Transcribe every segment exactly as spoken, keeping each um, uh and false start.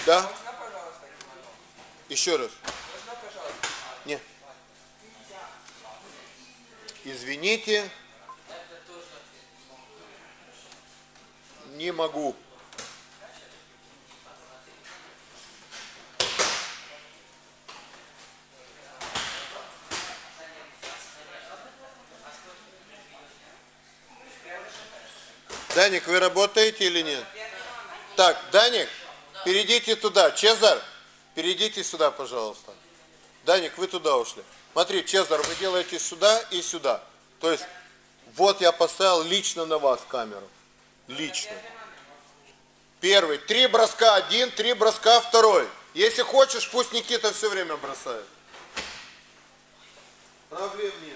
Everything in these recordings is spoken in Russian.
Да? Можно, пожалуйста, кимоно? Еще раз. Можно, пожалуйста? Нет. Извините. Не могу. Даник, вы работаете или нет? Так, Даник, перейдите туда. Чезар, перейдите сюда, пожалуйста. Даник, вы туда ушли. Смотри, Чезар, вы делаете сюда и сюда. То есть, вот я поставил лично на вас камеру. Лично. Первый. Три броска один, три броска второй. Если хочешь, пусть Никита все время бросает. Проблем нет.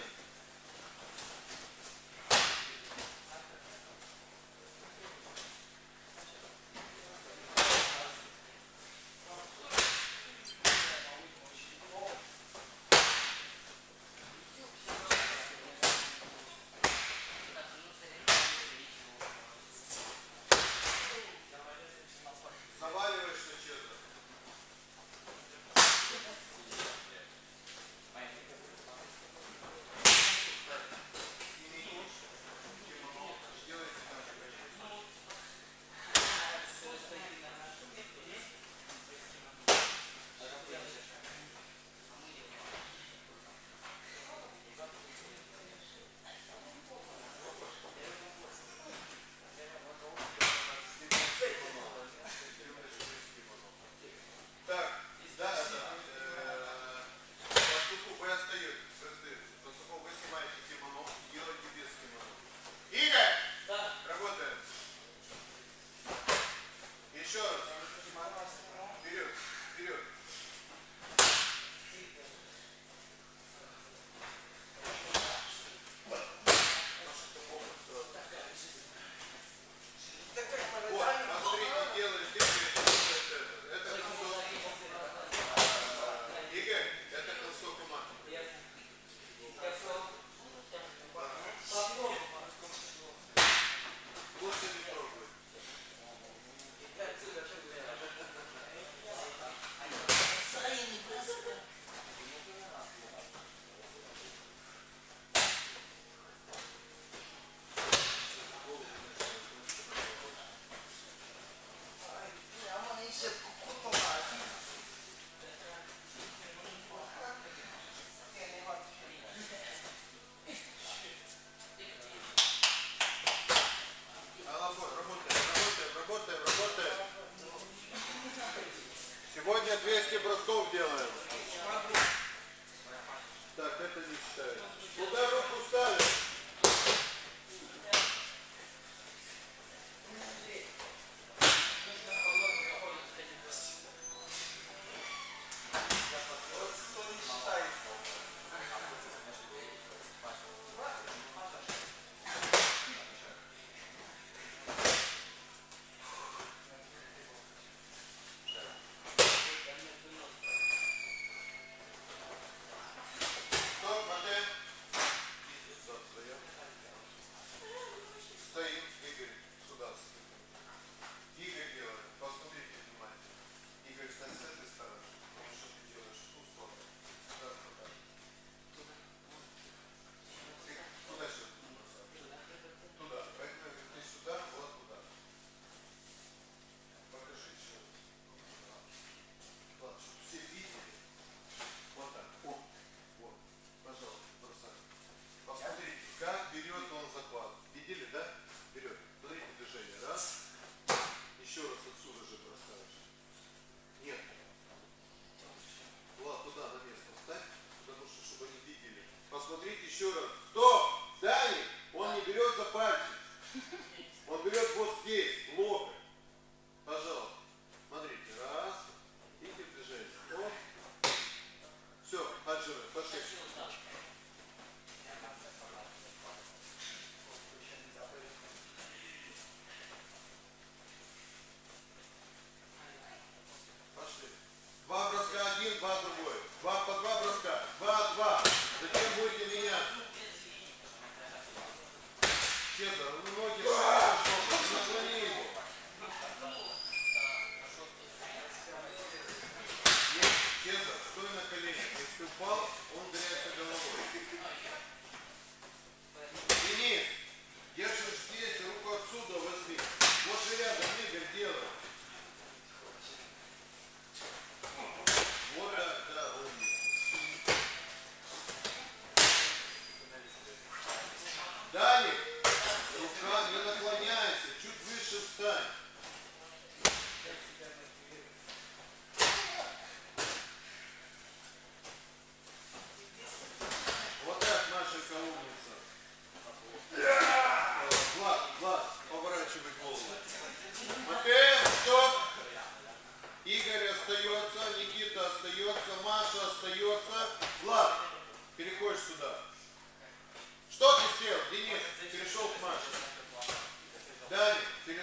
Сегодня двести бросков делаем. Так, это не считаю. Куда руку ставим? Стоп, модель.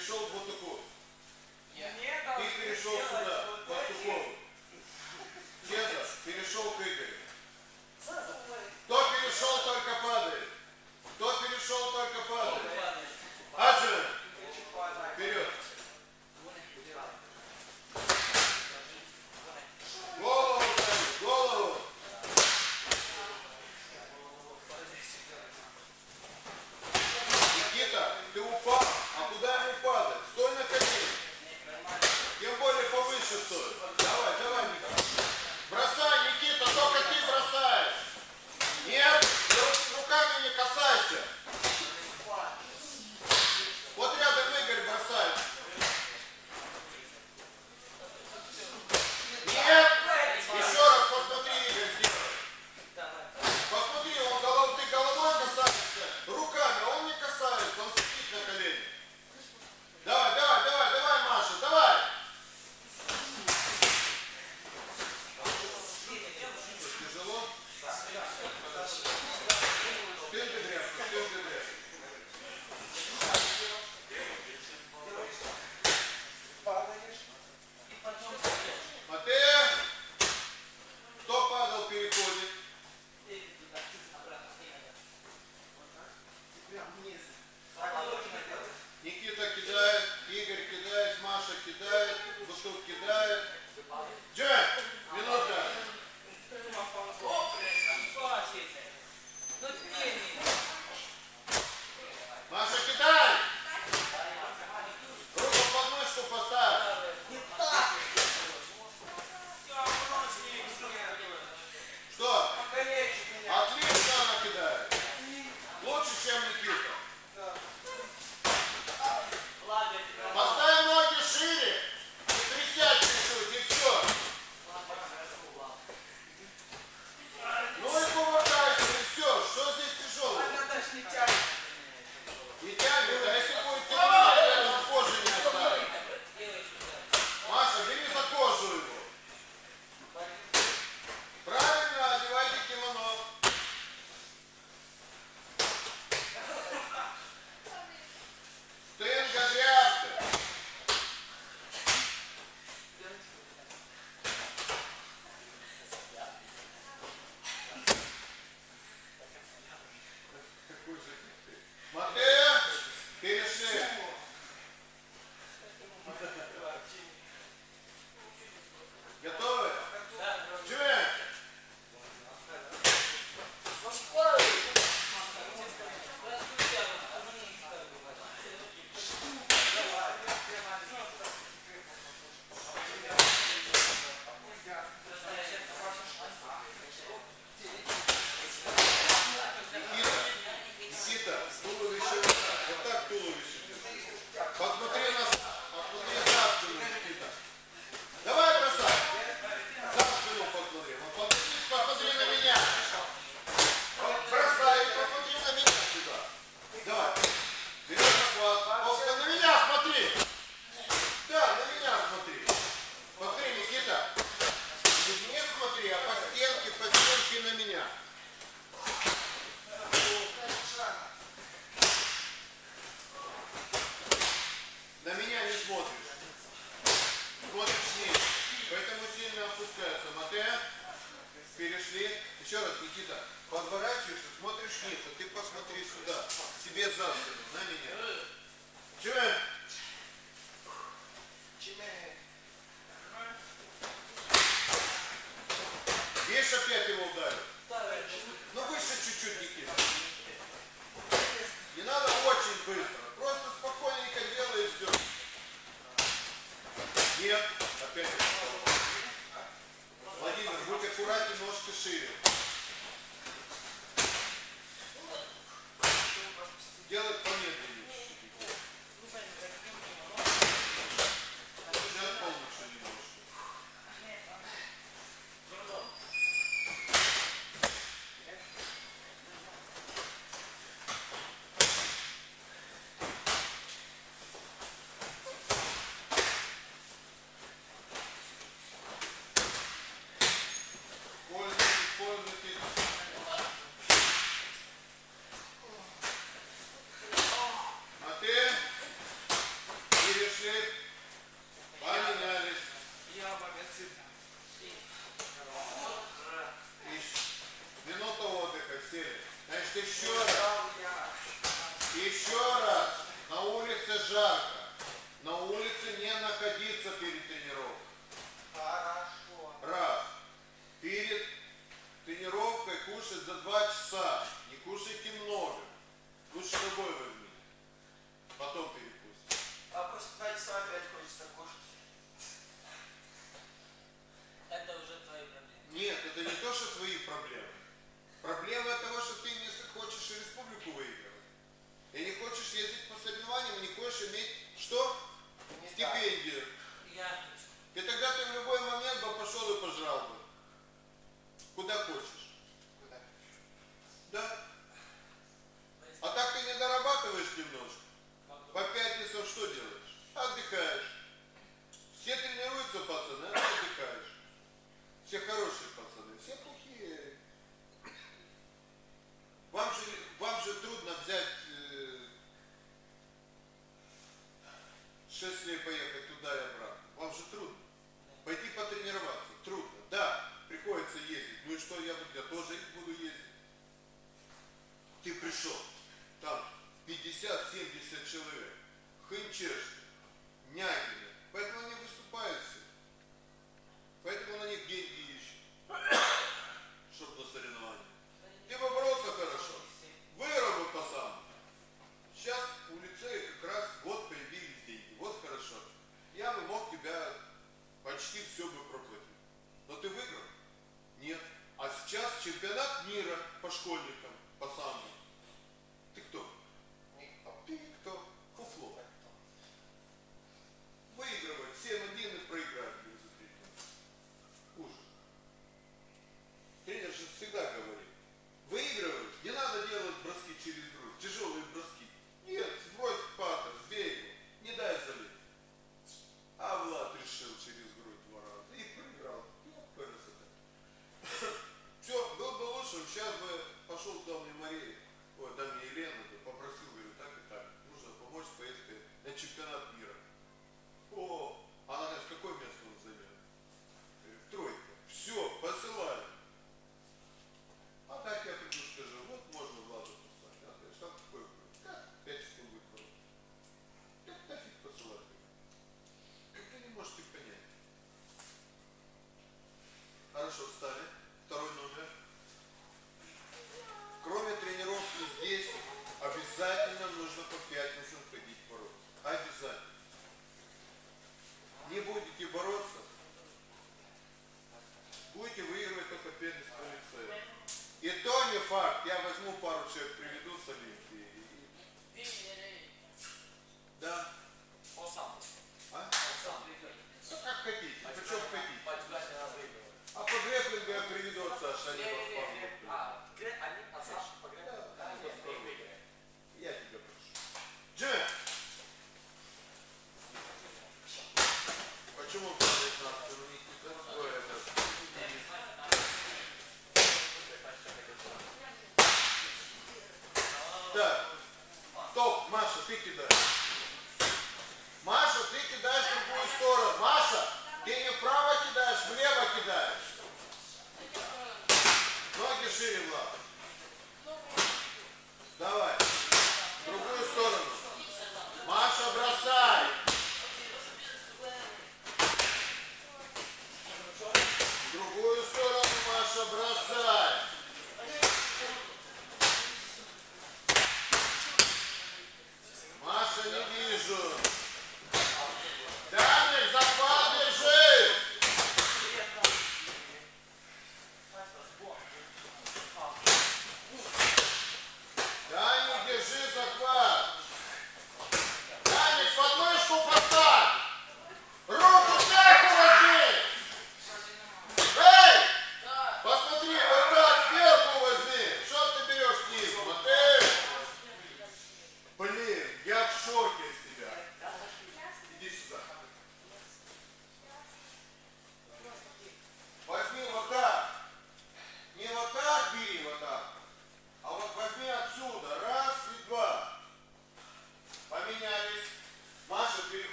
перешел в Бутуку. Нет, Ты перешел сюда, поступово. Чезар перешел к Игорю. Кто перешел, только падает. Кто перешел, только падает. Аджи, вперед. Голову, голову. Никита, ты упал. А куда ему падать? Стой на колени. Тем более повыше стой. Давай, давай, Никита. Бросай, Никита, только ты бросаешь. Нет, руками не касайся. Вот рядом Игорь бросает. Нет, еще раз посмотри, Игорь, сделай. Посмотри, он голов, ты головой касаешься, руками, а он не касается, он сидит на колени. Давай, давай, давай, давай, Маша, давай. Тяжело? Спинка дряпка, спинка дряпка. Матея, кто падал, переходит. Никита кидает, Игорь кидает, Маша кидает, Бутук кидает. Джек, минута. Маша, кидай! Руку под мышку поставь. Что? Отлично она кидает. Лучше, чем Никита. Поставь ноги шире. И присядь чуть-чуть, и все. Ну и кувыркайся, и все. Что здесь тяжелого? Не тянет, а если будет тянуть, он кожи не оставит. Маша, бери за кожу его. Правильно, одевайте кимоно. Стенга дряпка. Матея, перешли. Готовы? Джимми. Никита, туловище вот так, вот так туловище. Посмотри на, посмотри за спину, Никита. Давай бросай. За спину посмотри. Вот посмотри, посмотри на меня. Вот бросай, посмотри на меня сюда. Давай. Вперед захват. Вот, на меня смотри. Да, на меня смотри. Смотри, Никита. Не смотри, а по стенке, по стенке на меня. На меня не смотришь. Смотришь вниз. Поэтому сильно опускается. Матея. Перешли. Еще раз, Никита. Подворачиваешься, смотришь вниз. А ты посмотри сюда. Себе за спину. На меня. Чего? Видишь, опять его ударил. Ну выше чуть-чуть, Никита. Не надо очень быстро. Просто спокойненько делай и все. Нет. Опять. Владимир, будь аккуратнее, ножка шире. Делай помедленнее. Сейчас получше немножко. Пользуйтесь, пользуйтесь. жарко. На улице не находиться перед тренировкой. Хорошо. Раз. Перед тренировкой кушать за два часа. Не кушайте много. Лучше с собой возьми. Потом перекусить. А после два часа опять хочется кушать. Это уже твои проблемы. Нет, это не то, что твои проблемы. Проблема того, что ты не хочешь республику выигрывать. И не хочешь ездить по соревнованиям, и не хочешь иметь что? Не Стипендию. Я хочу. И тогда ты в любой момент бы пошел и пожрал бы. Куда хочешь. Куда? Да? А так ты не дорабатываешь немножко. По пятницам что делаешь? Отдыхаешь. Все тренируются, пацаны, а ты отдыхаешь. Все хорошие пацаны, все плохие. Вам же, вам же трудно взять э, шесть лет поехать туда и обратно. Вам же трудно. Пойти потренироваться. Трудно. Да, приходится ездить. Ну и что, я, я тоже буду ездить. Ты пришел. Там пятьдесят-семьдесят человек. Хынчешки. Нягины. Поэтому они выступают все. Поэтому на них деньги ищут. Чтоб на соревнования. Ты поборолся хорошо. Выработал по-самому. Сейчас у лицея как раз год появились деньги. Вот хорошо. Я бы мог тебя почти все бы проплатить. Но ты выиграл? Нет. А сейчас чемпионат мира по школьникам, по самому. Ты кто? Никто. Ты кто? Фуфло. Выигрывать семь один и проиграть. Ужас. Тренер же всегда говорит. Выигрывать, не надо делать броски через грудь, тяжелые броски. Нет, сбрось патер, сбей его, не дай залить. А Влад решил через грудь два раза и проиграл. Все, был бы лучше, сейчас бы пошел к Дамне Марии, ой, Дамне Елену, попросил, говорю, так и так, нужно помочь в поездке на чемпионат мира. О, она говорит, какое место он займет? Говорю, тройка. Все, посылали. А так я приду, скажу, вот можно Владу послать. А ты что такое? Как? Пять секунд будет просто. Как нафиг посылать? Как вы не можете понять? Хорошо, встали. Второй номер. Кроме тренировки здесь, обязательно нужно по пятницам ходить бороться. Обязательно. Не будете бороться, будете выигрывать только первенство лицея. И то не факт. Я возьму пару человек, приведу с Олимпии. Да. Он сам. А? Он сам. Ну, как хотите. Причем хотите. По тебе нас выигрывает. А по грэплингу я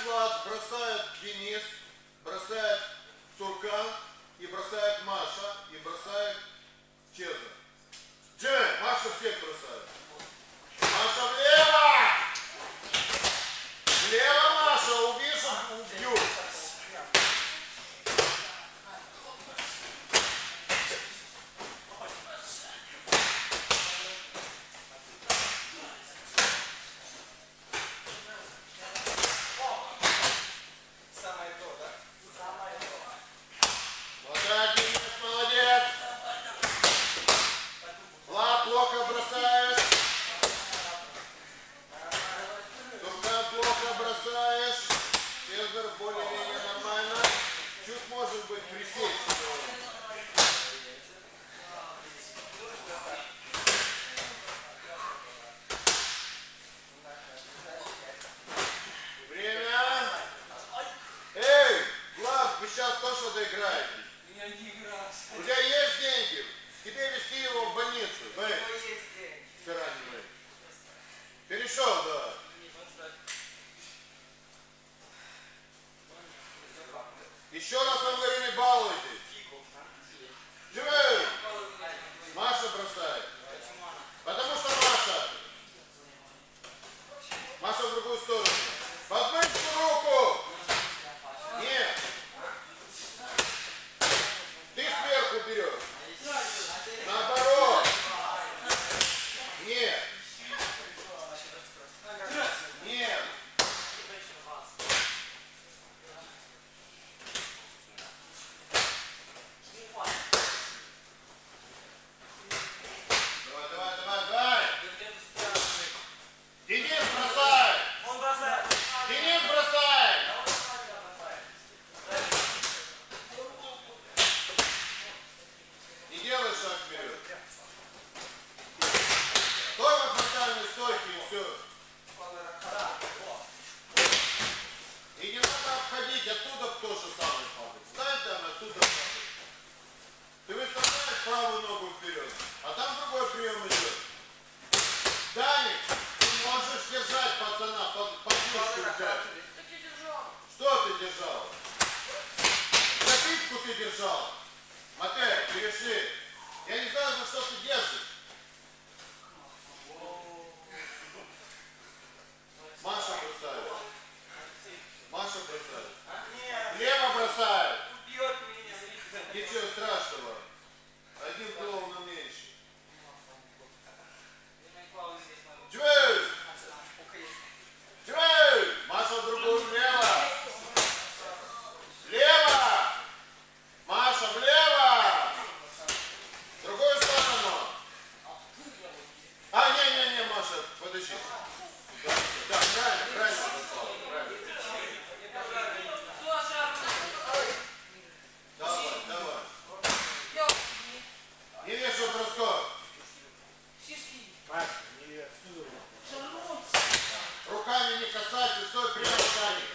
Влад, бросает Денис, бросает Туркан, и бросает Маша, и бросает Чезар. Джей, Маша всех бросает. Маша влево! Влево, Маша, увижу, убью. Самое то, да? Самое то. Вот, Денис, молодец. Влад, плохо бросаешь. Туркан, плохо бросаешь. Чезар, более-менее нормально. Чуть может быть присесть. Время. Эй, Влад, вы сейчас тоже доиграете. Я не играл. У тебя есть деньги? Тебе везти его в больницу. Вы, Какой есть день? раненый. Перешел, да. Еще раз вам говорю, не балуйтесь. Живы! Маша бросает. Потому что Маша. Маша в другую сторону. Под мышку руку. Нет. Ты сверху берешь. Наоборот. Нет. Нет. Давай, давай, давай, давай. Денис бросай. Он бросает. Денис бросай. Не делай шаг вперед. Стой в фронтальной стойке и все. И не надо обходить, оттуда тоже самый падает. Встань там, оттуда падает. Ты выставляешь правую ногу вперед, а там другой прием идет. Даник, ты можешь держать пацана, под, под мышку взять. Что ты держал? Запитку ты держал. Матей, перешли. Я не знаю, за что ты держишь. Маша бросает. Маша бросает. Нет, Лево бросает. убьет меня. Ничего страшного. Один клоун меньше. Джвей! Джвей! Маша в другую влево. Влево! Маша влево! В другую сторону. А, не-не-не, Маша, подожди. Да, да, правильно, правильно бросал. Правильно. Давай, давай. Не вешай бросков. Руками не касайся, стой прямо, Даник.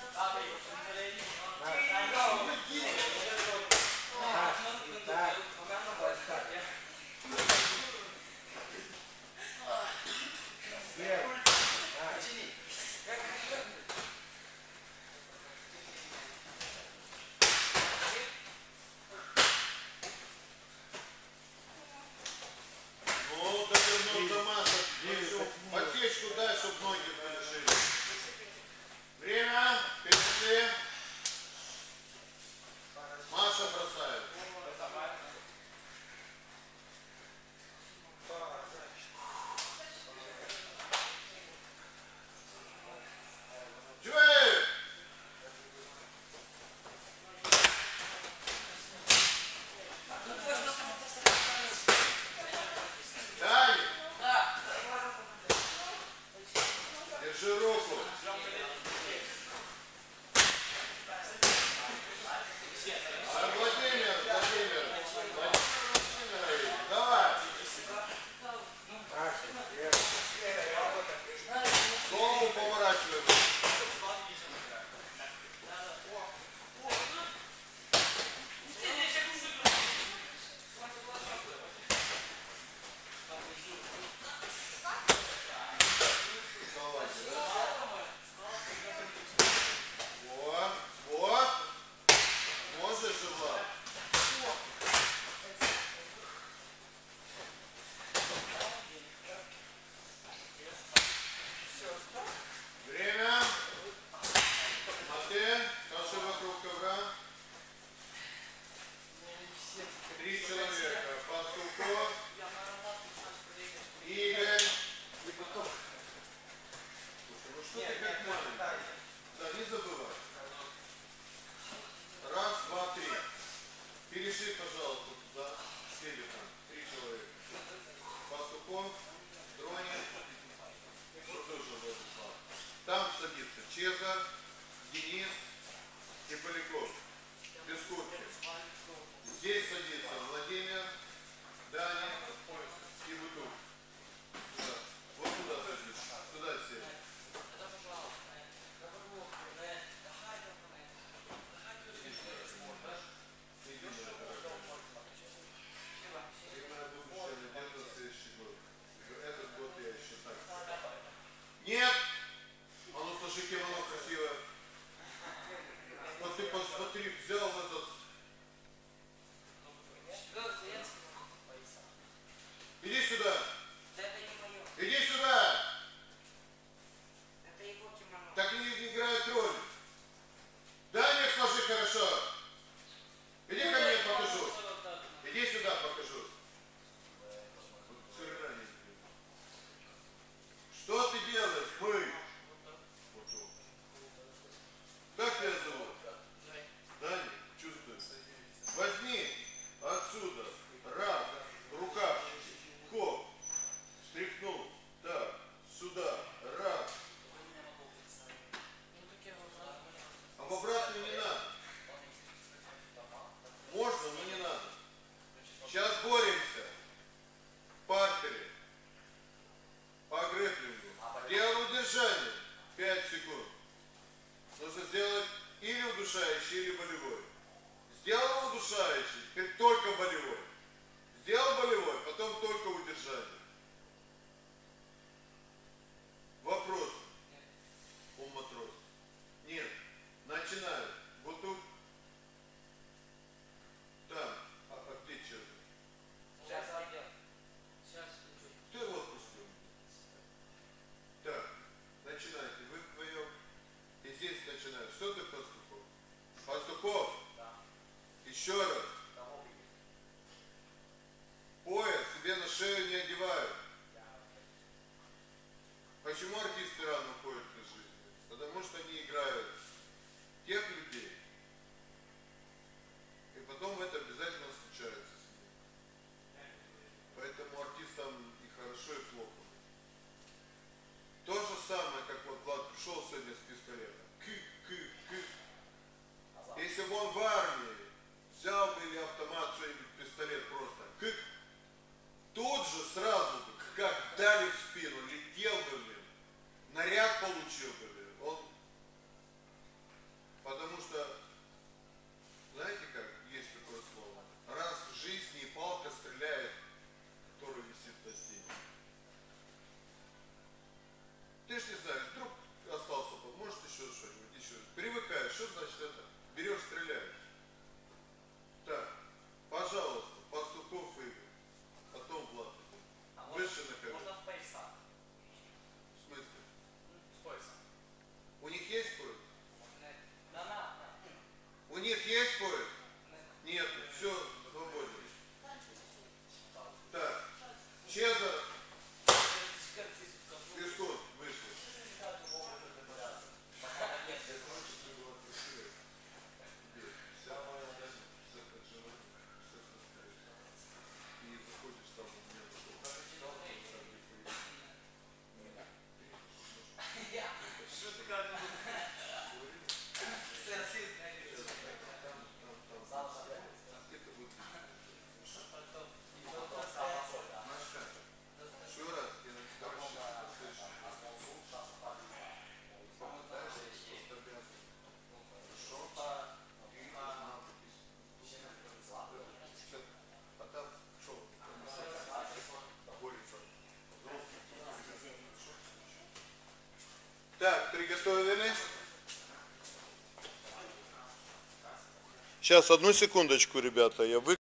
Ну, довернуться Маша. Хочу подсечку дай, чтобы ноги порешили. Время. Перешли. Тепляков. Без куртки. Здесь садится Владимир, Даня и вот тут. Сюда. Вот сюда садись. Сюда сели. Этот год я еще так. Нет! А ну слушай, кимоно красивое. Вот ты посмотри, взял этот. Иди сюда. Иди сюда. Так не, не играет роль. Дай мне сложи хорошо. Иди ко мне, покажу. Иди сюда, покажу. Что ты делаешь? Мы. Как тебя зовут? Даня, чувствую. Возьми отсюда. Раз. Рукав. Хоп. Стряхнул. Так. Сюда. Раз. А в обратную не надо. Можно, но не надо. Сейчас боремся. В партере. По грэпплингу. Делал удержание. пять секунд. Нужно сделать или удушающий, или болевой. Сделал удушающий, теперь только болевой. Сделал болевой, потом только удержание. Вопрос. У матрос. Нет. Начинаю. Вот тут. Там. А, а где что-то? Сейчас пойдет. Сейчас. Кто его отпустил? Так. Начинайте. Вы вдвоем. И здесь начинают. Что ты, Пастухов? Пастухов? Да. Еще раз. Кого видишь? Пояс себе на шею не одевают. Почему артисты рано уходят из жизни? Потому что они играют тех людей. И потом это обязательно случается с ними. Поэтому артистам и хорошо, и плохо. То же самое, как вот Влад пришел сегодня с пистолетом. Кык-кык-кык. Если бы он в армии взял бы или автомат, что-нибудь, пистолет просто. Кык. Тут же сразу бы, как дали в спину, летел бы, блин. Наряд получил бы, блин. Он... Потому что, знаете как, есть такое слово. Раз в жизни и палка стреляет, который висит на стене. Ты ж не знаешь, вдруг остался, может еще что-нибудь, еще. Привыкаешь, что значит это? Берешь, стреляешь. Так, пожалуйста, Пастухов Игорь. Потом Влад. А Выше на колено. можно в поясах? В смысле? С поясом. У них есть пояс? Да, на. У них есть пояс? Нет, все, свободен. Так, Чезар, Пескун, вышли. И заходишь там, у меня такой. Что ты как Это будет. Еще раз, я на тебя рассчитываю, слышишь? Попытаешься оскорбляться. Хорошо? Ты знал, а там что? Борется. Так, приготовились. Сейчас, одну секундочку, ребята, я вы...